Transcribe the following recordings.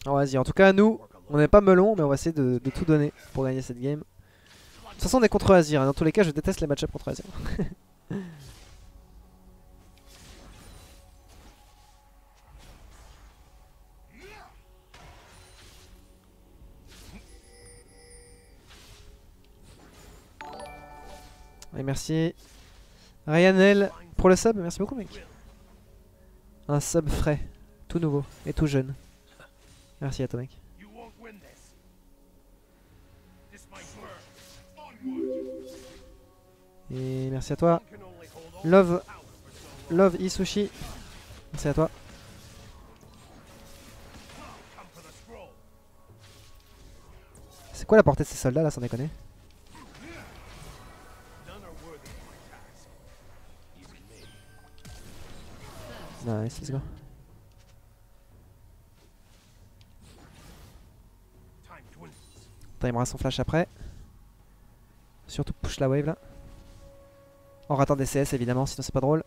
Alors vas-y, en tout cas, nous, on n'est pas melon, mais on va essayer de tout donner pour gagner cette game. De toute façon, on est contre Azir. Hein. Dans tous les cas, je déteste les match-ups contre Azir. Et merci Ryanel pour le sub. Merci beaucoup, mec. Un sub frais, tout nouveau et tout jeune. Merci à toi, mec. Et merci à toi. Love, Love Isushi. Merci à toi. C'est quoi la portée de ces soldats là, sans déconner? Nice, let's go. Attends, il me reste son flash après. Surtout push la wave là. En ratant des CS évidemment, sinon c'est pas drôle.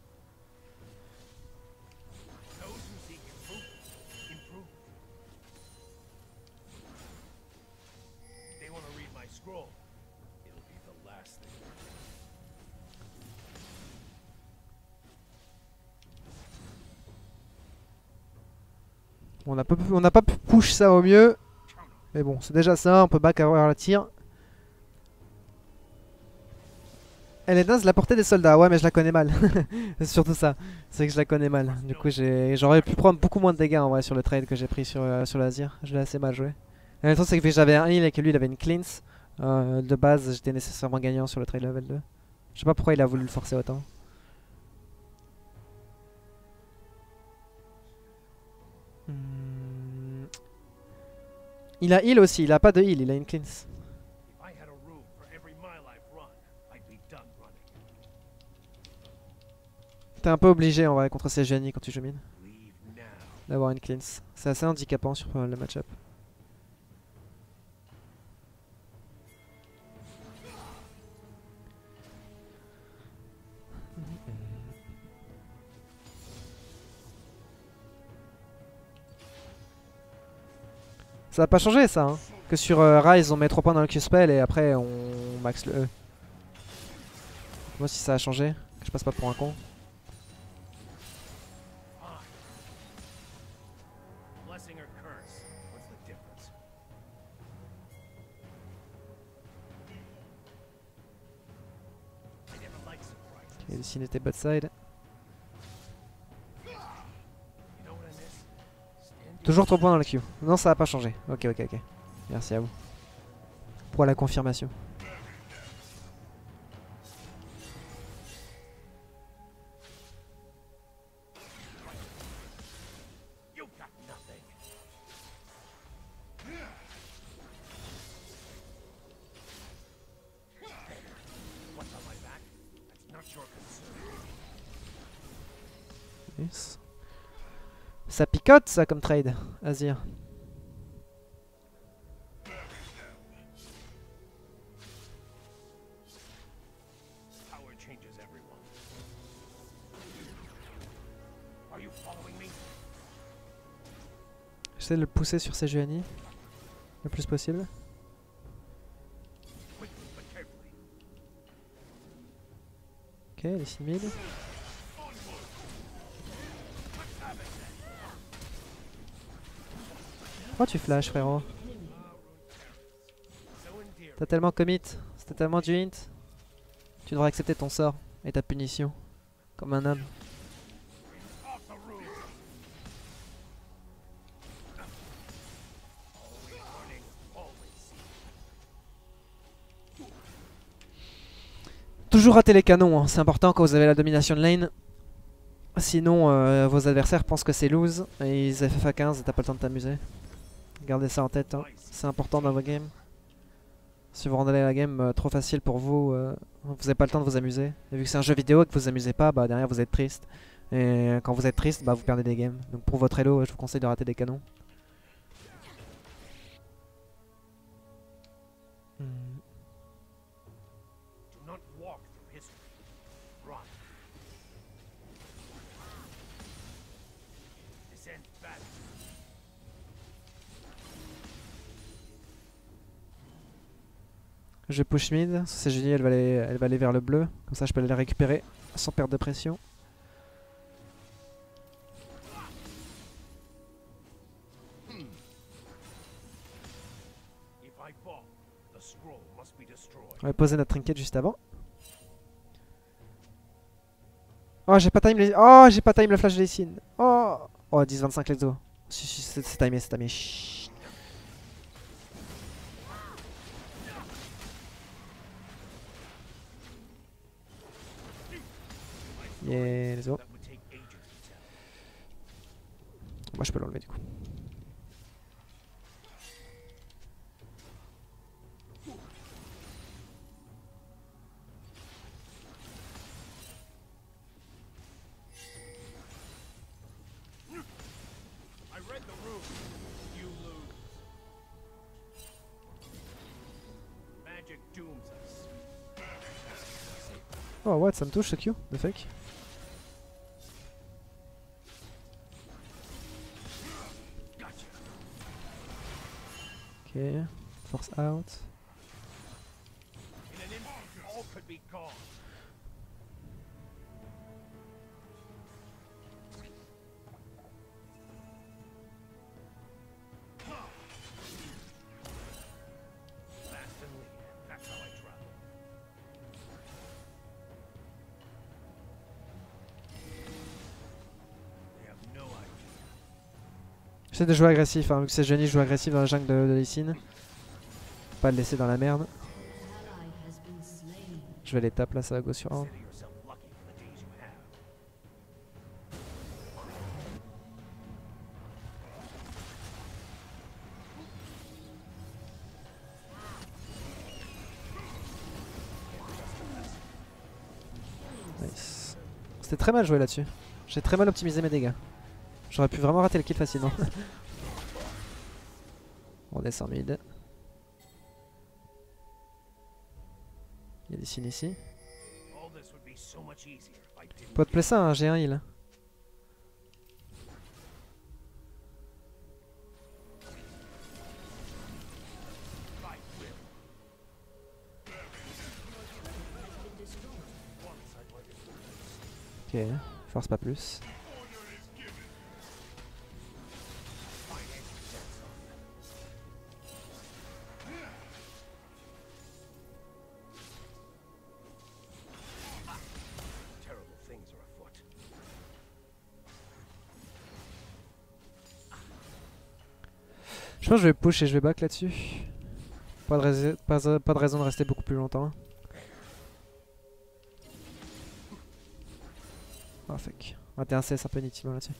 On n'a pas pu push ça au mieux. Mais bon, c'est déjà ça, on peut back avoir la tir. Elle est naze la portée des soldats, ouais mais je la connais mal. C'est surtout ça, c'est que je la connais mal. Du coup j'aurais pu prendre beaucoup moins de dégâts en vrai sur le trade que j'ai pris sur l'Azir. Je l'ai assez mal joué. Et en même temps c'est que j'avais un heal et que lui il avait une cleanse. De base j'étais nécessairement gagnant sur le trade level 2. Je sais pas pourquoi il a voulu le forcer autant. Hmm. Il a heal aussi, il a pas de heal, il a une cleanse. T'es un peu obligé en vrai contre ces génies quand tu joues mid d'avoir une cleanse. C'est assez handicapant sur le match-up. Ça va pas changer ça hein. Que sur Rise on met 3 points dans le Q-spell et après on max le E. Moi si ça a changé, que je passe pas pour un con. Et dessiner tes bot side. Toujours 3 points dans le Q. Non ça a pas changé. Ok ok ok. Merci à vous. Pour la confirmation. Yes. Ça picote ça comme trade, Azir. J'essaie de le pousser sur ses GNI le plus possible. Ok, les 6000. Pourquoi tu flash frérot? T'as tellement commit, c'était tellement du hint. Tu devrais accepter ton sort et ta punition. Comme un homme. Toujours rater les canons, hein. C'est important quand vous avez la domination de lane. Sinon vos adversaires pensent que c'est lose et ils FF à 15 et t'as pas le temps de t'amuser. Gardez ça en tête, hein. C'est important dans vos games. Si vous rendez la game trop facile pour vous, vous n'avez pas le temps de vous amuser. Et vu que c'est un jeu vidéo et que vous vous amusez pas, bah derrière vous êtes triste. Et quand vous êtes triste, bah vous perdez des games. Donc pour votre elo, je vous conseille de rater des canons. Hmm. Je vais push mid. C'est génial, elle va aller vers le bleu. Comme ça je peux aller la récupérer sans perdre de pression. On va poser notre trinket juste avant. Oh j'ai pas time les... Oh j'ai pas time le flash de Lee Sin. Oh, oh 10-25 let's go. Si, c'est timé, c'est timé. Chut. Yeah, let's go. Moi je peux l'enlever du coup. Oh what, ça me touche ce Q de fake. Ok, force out. J'essaie de jouer agressif, hein, vu que c'est Johnny, je joue agressif dans la jungle de Lee Sin. Pas le laisser dans la merde. Je vais les taper là, ça va go sur 1. Nice. C'était très mal joué là-dessus. J'ai très mal optimisé mes dégâts. J'aurais pu vraiment rater le kill facilement. On descend mid. Il y a des signes ici. Pot play ça, hein, j'ai un heal. Ok, force pas plus. Je pense que je vais push et je vais back là-dessus. Pas de raison de rester beaucoup plus longtemps. Oh fuck. 21 CS un peu inutilement là-dessus.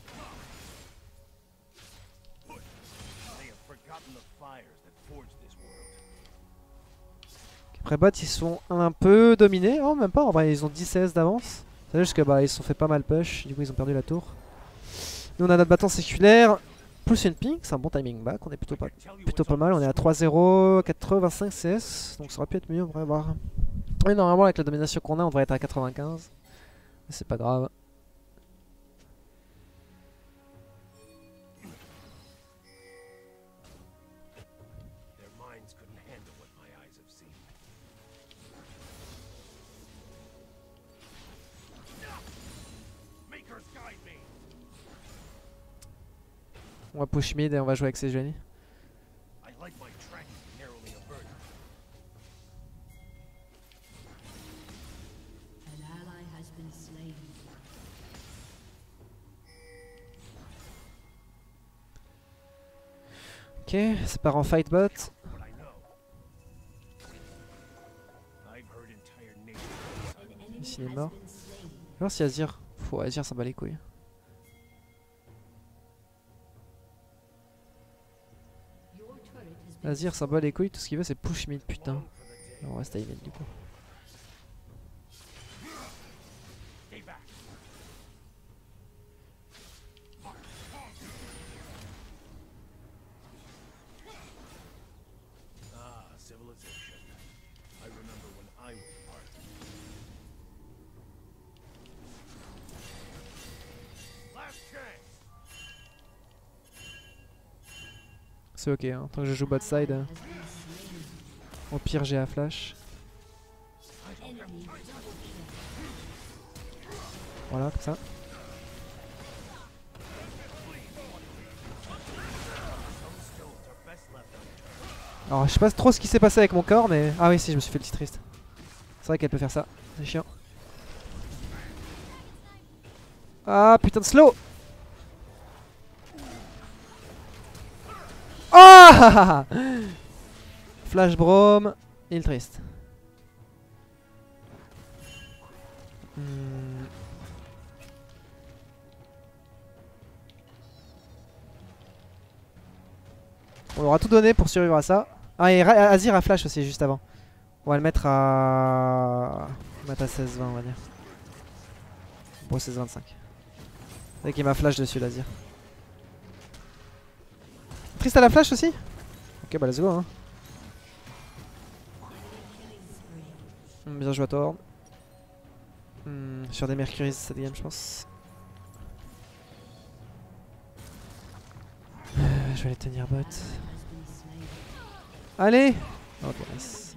Après bot ils sont un peu dominés. Oh même pas, en vrai ils ont 10 CS d'avance. C'est juste que bah ils se sont fait pas mal push, du coup ils ont perdu la tour. Nous on a notre bâton séculaire. Plus une ping, c'est un bon timing back, on est plutôt pas mal, on est à 3-0, 85 CS, donc ça aurait pu être mieux, on va voir. Et normalement avec la domination qu'on a, on devrait être à 95, mais c'est pas grave. On va push mid et on va jouer avec ses génies. Ok, c'est part en fight bot. Ici il est mort. On va voir si Azir. Faut Azir ça bat les couilles. Azir ça bat les couilles, tout ce qu'il veut c'est push mid putain. On reste à mid du coup. C'est ok, hein. Tant que je joue bot side. Au pire j'ai la flash. Voilà, comme ça. Alors je sais pas trop ce qui s'est passé avec mon corps mais... Ah oui si, je me suis fait le petit triste. C'est vrai qu'elle peut faire ça, c'est chiant. Ah putain de slow. Oh Flash Brome, il triste. On aura tout donné pour survivre à ça. Ah et Azir a flash aussi juste avant. On va le mettre à... On va mettre à 16-20 on va dire. Bon 16-25. C'est qu'il m'a flash dessus l'Azir. Triste à la flash aussi. Ok bah let's go hein. Bien joué à Thor. Sur des Mercury cette game je pense. Je vais les tenir bot. Allez. Ok nice.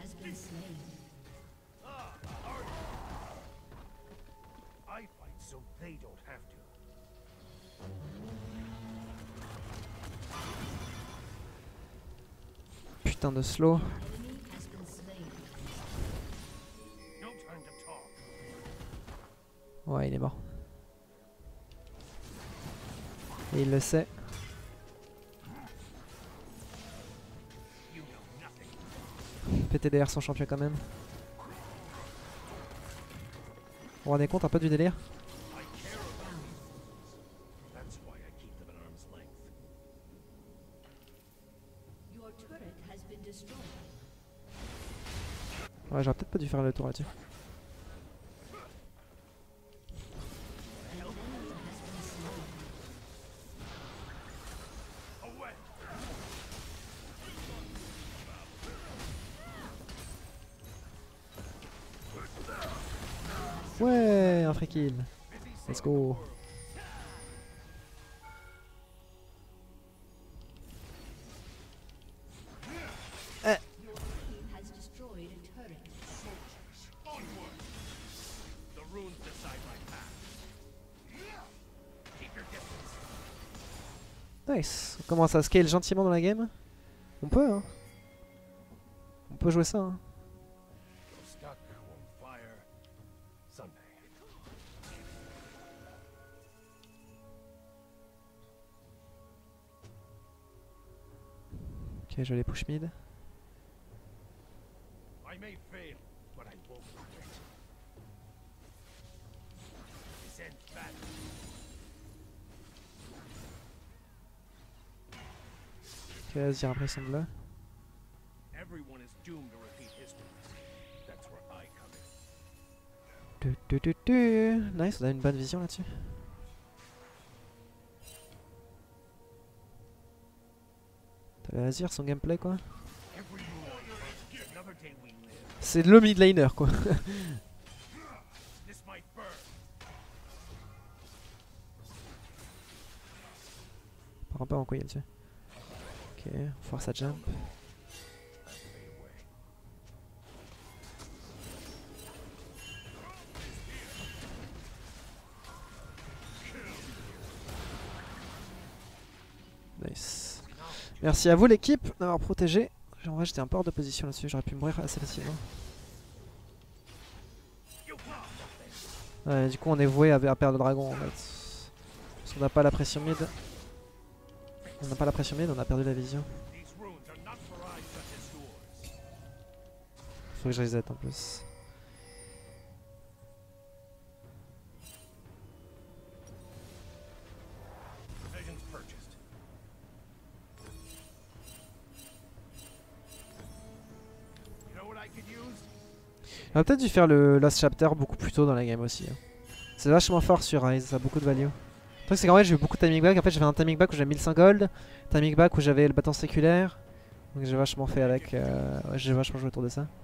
Putain de slow. Ouais il est mort. Et il le sait. PTDR son champion quand même. Vous vous rendez compte un peu du délire? Ouais j'aurais peut-être pas dû faire le tour là-dessus. Ouais, un free kill. Let's go. Nice. On commence à scale gentiment dans la game. On peut hein. On peut jouer ça hein. Ok, je vais les push mid. Ok, vas-y, impression de là. Nice, on a une bonne vision là-dessus. T'as Azir, son gameplay quoi. C'est le mid laner quoi. Par un peu en quoi il est dessus. Ok, force à jump. Nice. Merci à vous l'équipe d'avoir protégé. En vrai j'étais un peu hors de position là-dessus, j'aurais pu mourir assez facilement. Ouais, du coup on est voué à perdre le dragon en fait. Parce qu'on n'a pas la pression mid. On n'a pas la pression mid, on a perdu la vision. Faut que je reset en plus. On aurait peut-être dû faire le last chapter beaucoup plus tôt dans la game aussi. Hein. C'est vachement fort sur Rise, ça a beaucoup de value. Le truc c'est qu'en vrai j'ai eu beaucoup de timing back. En fait j'ai fait un timing back où j'avais 1100 gold, timing back où j'avais le bâton séculaire. Donc j'ai vachement fait avec. Ouais, j'ai vachement joué autour de ça.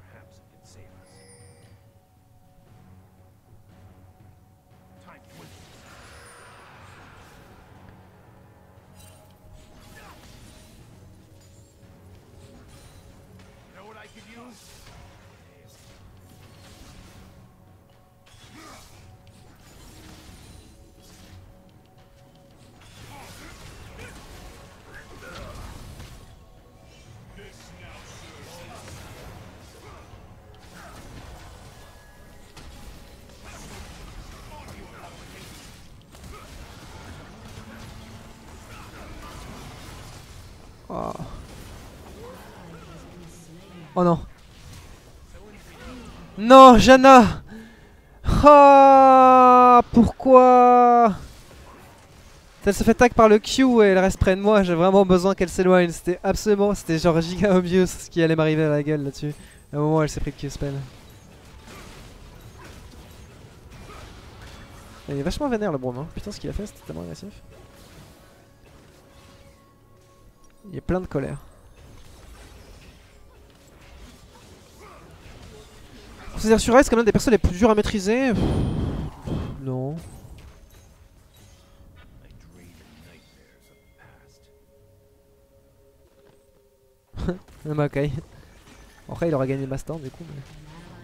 Oh. Oh non. Non, Janna. Oh, pourquoi? Elle se fait tag par le Q et elle reste près de moi. J'ai vraiment besoin qu'elle s'éloigne. C'était absolument, c'était genre giga obvious ce qui allait m'arriver à la gueule là-dessus. À un moment, elle s'est pris le Q-spell. Il est vachement vénère le Braum, hein. Putain, ce qu'il a fait, c'était tellement agressif. Il est plein de colère. C'est-à-dire sur Ice, c'est quand même des persos les plus durs à maîtriser. Non. Makai. Après, il aura gagné le Master du coup. Mais...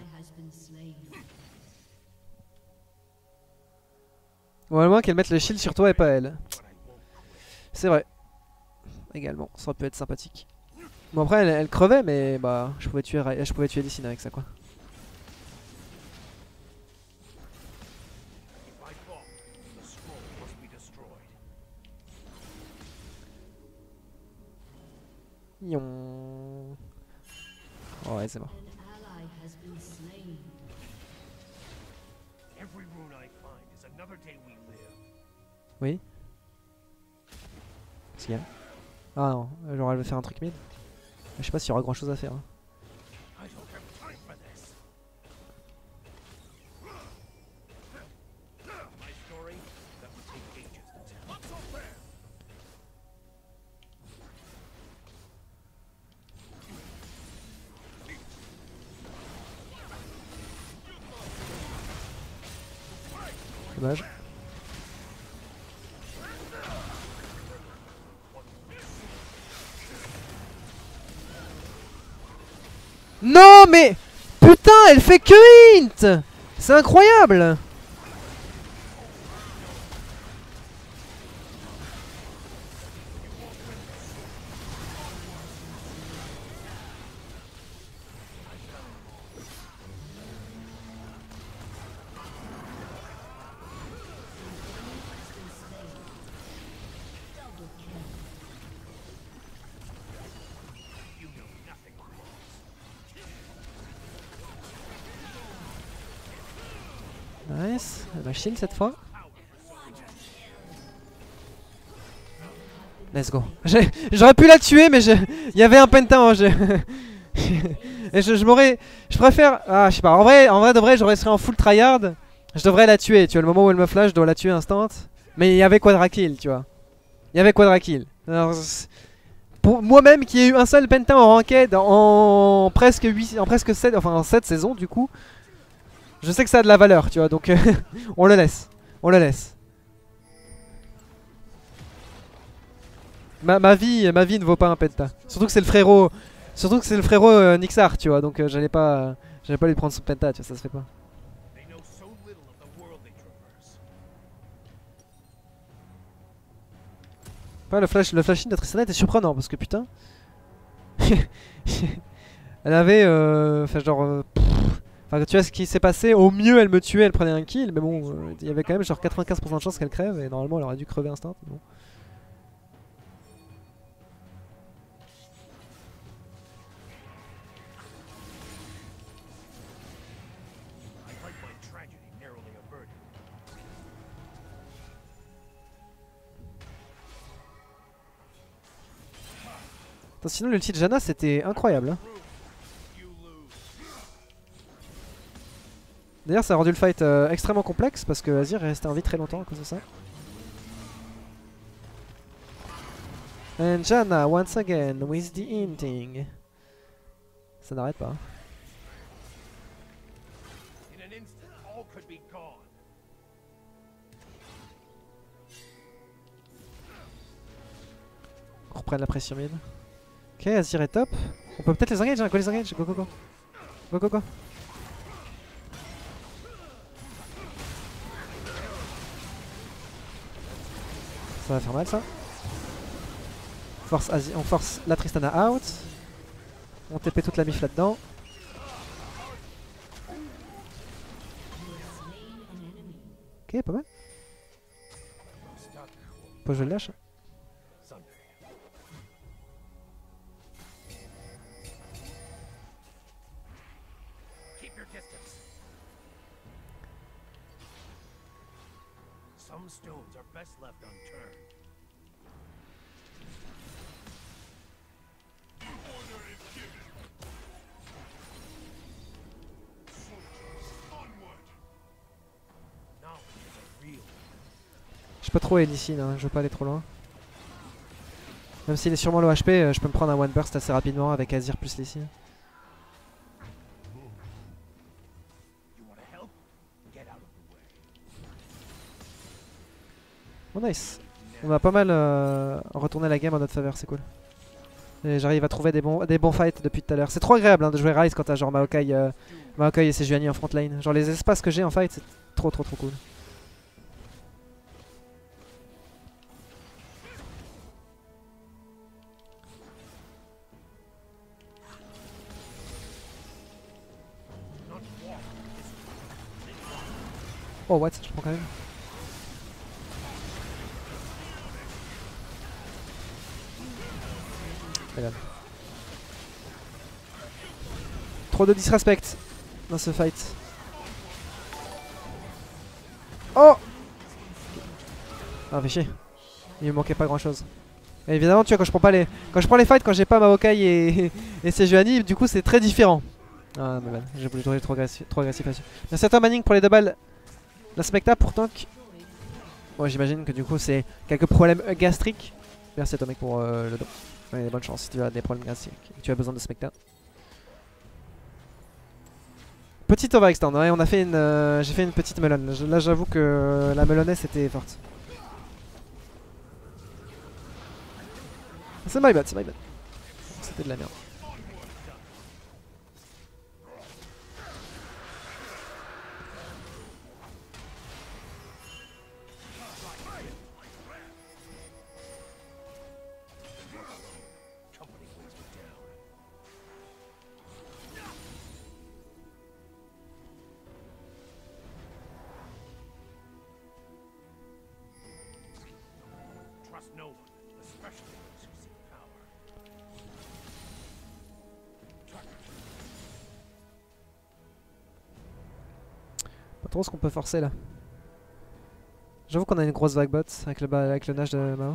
Bon, à moins qu'elle mette le shield sur toi et pas elle. C'est vrai. Également, ça aurait pu être sympathique. Bon, après, elle crevait, mais bah, je pouvais tuer Lee avec ça, quoi. Yon. Oh ouais, c'est mort. Oui. Qu'est-ce qu'il y a? Ah non, genre elle veut faire un truc mid. Je sais pas s'il y aura grand chose à faire. Hein. Dommage. Non mais putain, elle fait que hint. C'est incroyable. Nice, elle va shield cette fois. Let's go. J'aurais pu la tuer mais il y avait un penta en jeu. Et je préfère... Ah je sais pas, en vrai de vrai j'aurais serait en full tryhard. Je devrais la tuer, tu vois, le moment où elle me flash je dois la tuer instant. Mais il y avait quadra kill, tu vois. Il y avait quadra kill. Alors, pour moi-même qui ai eu un seul penta en ranked en presque 8, en presque 7, enfin en 7 saisons du coup. Je sais que ça a de la valeur, tu vois, donc on le laisse. On le laisse. Ma vie ne vaut pas un penta. Surtout que c'est le frérot. Surtout que c'est le frérot Nixar, tu vois, donc j'allais pas lui prendre son penta, tu vois, ça se fait pas. Ouais, le flash-in de Tristana était surprenant parce que putain. Elle avait. Enfin, genre. Enfin, tu vois ce qui s'est passé, au mieux elle me tuait, elle prenait un kill, mais bon, il y avait quand même genre 95% de chance qu'elle crève et normalement elle aurait dû crever instant. Bon. Attends, sinon l'ulti de Janna c'était incroyable. Hein. D'ailleurs ça a rendu le fight extrêmement complexe parce que Azir est resté en vie très longtemps à cause de ça. And Janna once again with the hinting. Ça n'arrête pas. On reprenne la pression mid. Ok, Azir est top. On peut peut-être les engage, hein, go les engage, go go go. Go go go. Ça va faire mal ça. On force la Tristana out. On TP toute la mif là-dedans. Ok, pas mal. Faut que je le lâche. Some stones are best left unturned. Order is given. Soldiers, onward. Knowledge is a real. Je peux trop aller d'ici là, je veux pas aller trop loin. Même s'il est sûrement low HP, je peux me prendre un one burst assez rapidement avec Azir plus Lissi. Oh nice. On a pas mal retourné la game en notre faveur, c'est cool. Et j'arrive à trouver des bons fights depuis tout à l'heure. C'est trop agréable hein, de jouer Ryze quand t'as genre Maokai et Sejuani en front lane. Genre les espaces que j'ai en fight, c'est trop cool. Oh what, je prends quand même. Regarde. Trop de disrespect dans ce fight. Oh! Ah fait chier. Il me manquait pas grand chose. Et évidemment tu vois quand je prends les fights quand j'ai pas Maokai et Sejuani, du coup c'est très différent. Ah mais j'ai voulu jouer trop agressif là-dessus. Merci à toi Manning pour les 2 balles. La Smecta pour tank. Moi j'imagine que du coup c'est quelques problèmes gastriques. Merci à toi mec pour le don. Ouais, bonne chance si tu as des problèmes gastriques et tu as besoin de Smecta. Petite overextend, ouais on a fait une. J'ai fait une petite melon. Là j'avoue que la melonesse était forte. C'est my bad, c'est my bad. C'était de la merde. Pas trop ce qu'on peut forcer là. J'avoue qu'on a une grosse vague bot avec le Nash de Mao.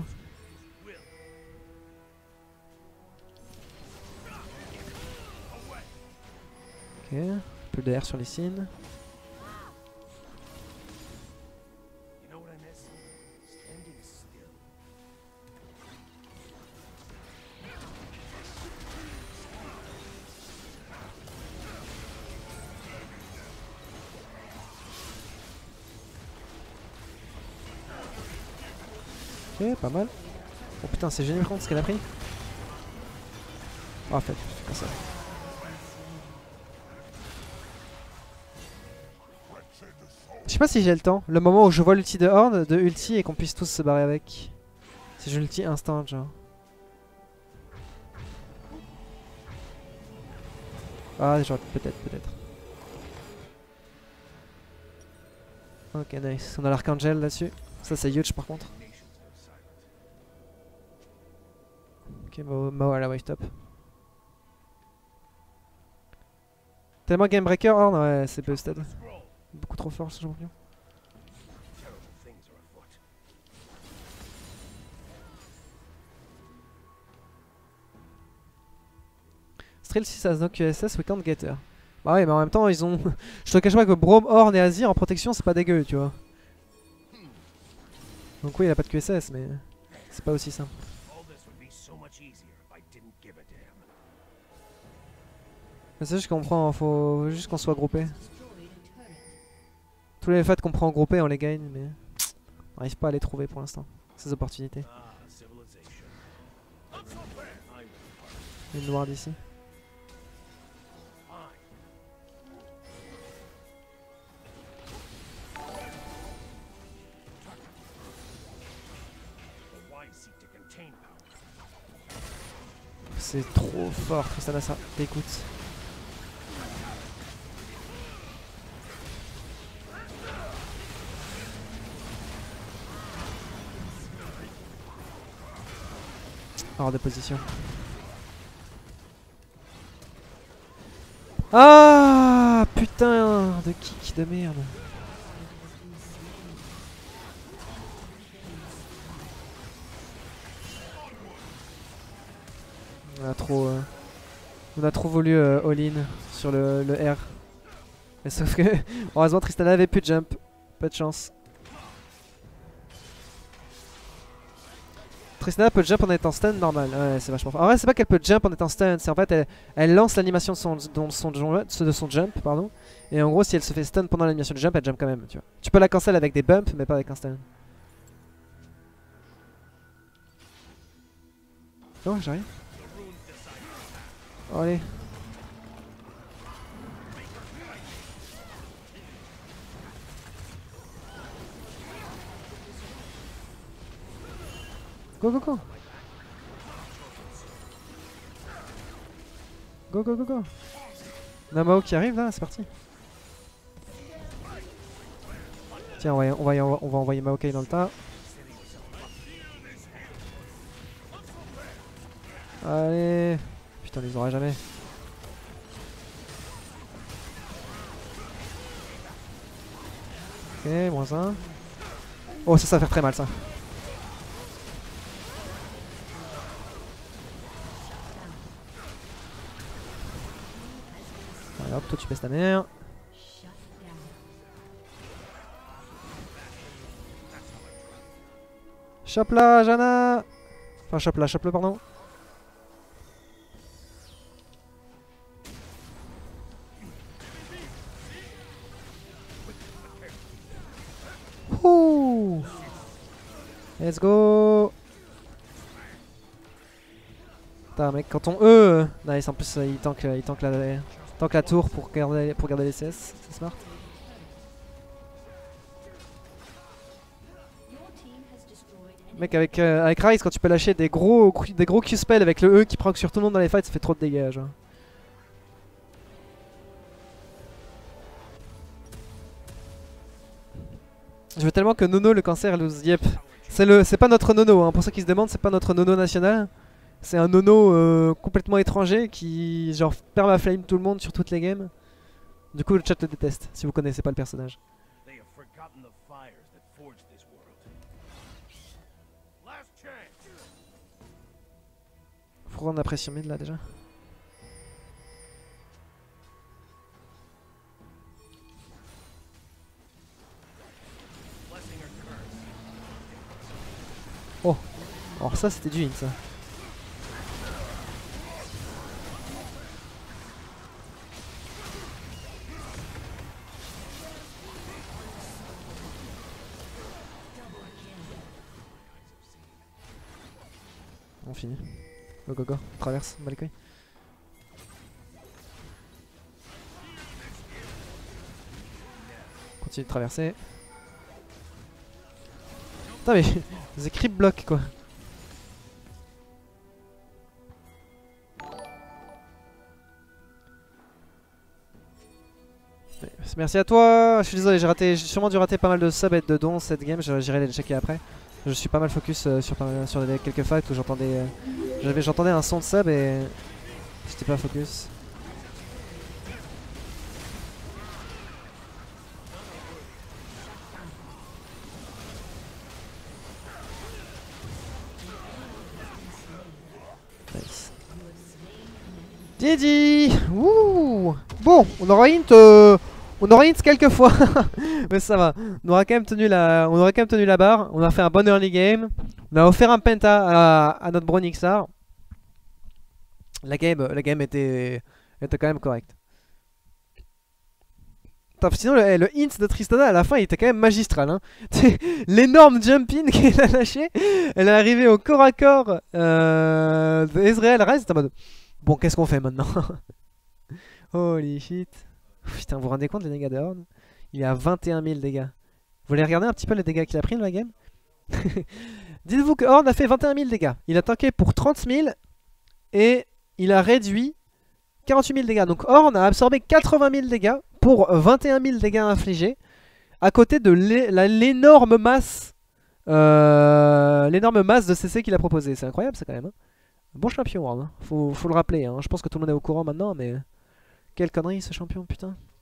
Ok, plus de R sur les signes. Ok, pas mal. Oh putain, c'est génial contre ce qu'elle a pris. Oh, en fait, comme ça. Je sais pas si j'ai le temps. Le moment où je vois l'ulti de Horn, de ulti et qu'on puisse tous se barrer avec. Si je l'ulti instant, genre. Ah, genre, peut-être. Ok, nice. On a l'Archangel là-dessus. Ça, c'est huge par contre. Ok, Mao à la wave top. Tellement game breaker, Horn, ouais, c'est busted. Beaucoup trop fort ce champion. Strill 6 as no QSS, we can't get her. Bah ouais, mais en même temps, ils ont. Je te cache pas que Braum, Horn et Azir en protection, c'est pas dégueu, tu vois. Donc oui, il a pas de QSS, mais c'est pas aussi simple. C'est juste qu'on prend, faut juste qu'on soit groupé. Tous les fights qu'on prend en groupé, on les gagne, mais on n'arrive pas à les trouver pour l'instant, ces opportunités. Une noire d'ici. c'est trop fort, Tristana, ça t'écoute. Hors de position. Ah putain de kick de merde. On a trop voulu all-in sur le R. Mais sauf que heureusement Tristana avait plus de jump. Pas de chance. Tristana peut jump en étant stun normal. Ouais, c'est vachement fort. En vrai, c'est pas qu'elle peut jump en étant stun, c'est en fait elle lance l'animation de son jump, pardon. Et en gros, si elle se fait stun pendant l'animation de jump, elle jump quand même, tu vois. Tu peux la cancel avec des bumps, mais pas avec un stun. Oh, j'arrive. Oh, allez. Go go go. Go go go go. On a Mao qui arrive là, c'est parti. Tiens, on va envoyer Maokai dans le tas. Allez. Putain, on les aura jamais. Ok, -1. Oh, ça va faire très mal ça. Allez hop, toi tu baisses ta mère. Chope-la, Jana. Enfin, chope-le, pardon. Ouh. Let's go. Putain mec, quand on nice, en plus il tank la tour pour garder les CS, c'est smart. Mec avec Ryze, quand tu peux lâcher des gros Q-spells avec le E qui proc sur tout le monde dans les fights, ça fait trop de dégâts genre. Je veux tellement que Nono le cancer lose. Yep. C'est pas notre Nono, hein. Pour ceux qui se demandent, c'est pas notre Nono national. C'est un Nono complètement étranger qui genre permaflame tout le monde sur toutes les games. Du coup le chat le déteste si vous connaissez pas le personnage. Faut prendre la pression mid là déjà. Oh, alors ça c'était du hint ça. On finit. Go go go, on traverse, on bat les couilles. Continue de traverser. Putain mais c'est creep block quoi. Merci à toi, je suis désolé, j'ai sûrement dû rater pas mal de subs et de dons cette game, j'irai les checker après. Je suis pas mal focus sur quelques fights où j'entendais un son de sub et j'étais pas focus. Nice. GG. Wouh. Bon, on aura hint quelques fois, mais ça va. On aura quand même tenu la barre. On a fait un bon early game. On a offert un penta à notre Bronixar. La game était quand même correcte. Sinon le hint de Tristana à la fin il était quand même magistral hein. L'énorme jump-in qu'elle a lâché. Elle est arrivée au corps à corps de Ezreal Ryze. C'était en mode bon, qu'est-ce qu'on fait maintenant? Holy shit. Putain, vous vous rendez compte les dégâts de Horn? Il est à 21 000 dégâts. Vous voulez regarder un petit peu les dégâts qu'il a pris dans la game? Dites-vous que Horn a fait 21 000 dégâts. Il a tanké pour 30 000 et il a réduit 48 000 dégâts. Donc Ornn a absorbé 80 000 dégâts pour 21 000 dégâts infligés. À côté de l'énorme masse de CC qu'il a proposé. C'est incroyable ça quand même. Hein. Bon champion Ornn, hein. Faut le rappeler. Hein. Je pense que tout le monde est au courant maintenant, mais quelle connerie ce champion, putain.